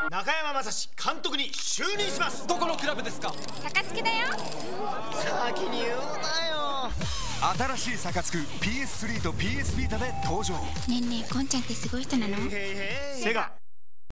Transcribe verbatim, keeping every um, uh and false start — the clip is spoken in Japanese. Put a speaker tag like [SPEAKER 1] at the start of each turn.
[SPEAKER 1] 中山雅史監督に就任します。
[SPEAKER 2] どこのクラブですか？
[SPEAKER 3] 高槻だよ。
[SPEAKER 1] 先に言うなよ。
[SPEAKER 4] 新しいサカツク ピーエススリー と ピーエス ビータで登場。
[SPEAKER 3] ねんねえ、こんちゃんってすごい人なの？
[SPEAKER 1] セガ